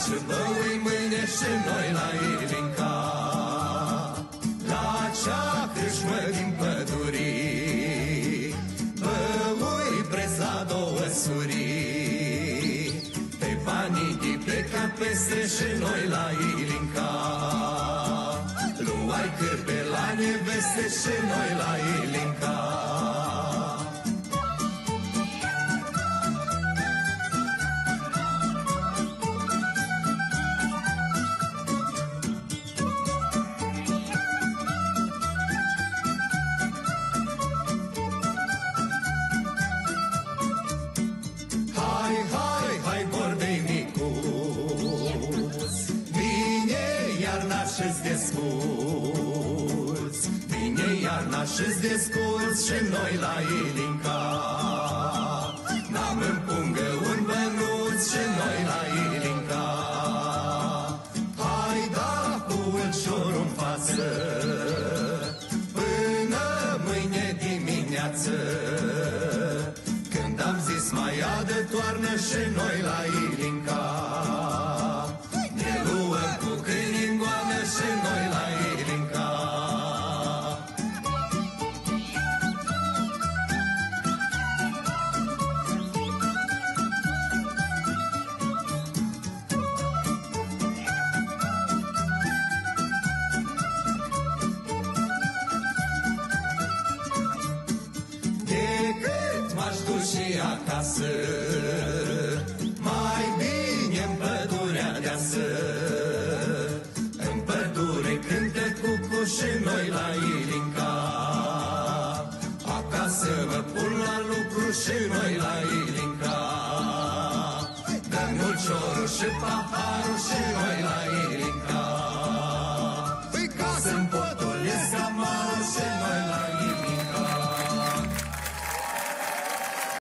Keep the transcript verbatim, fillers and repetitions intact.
și băui mâine și noi la Ilinca, la cea crâșmă din pădurii, băui breza două surii, pe banii de pleca peste și noi la Ilinca, luai cârpe la neveste și noi la Ilinca. Și-ți descurți, vine iarna și-ți descurți și noi la Ilinca, n-am în pungă un bănuț și noi la Ilinca. Hai da cu ulciorul în față până mâine dimineață, când am zis mai adă toarnă și noi la Ilinca, ne luăm cu câini în goană și noi la Ilinca. Decât m-aș duce acasă, mai bine-n pădurea deasă, în pădure cântă cucu și noi la Ilinca, acasă mă pun la lucru și noi la Ilinca, dăm ulciorul și paharul și noi la Ilinca.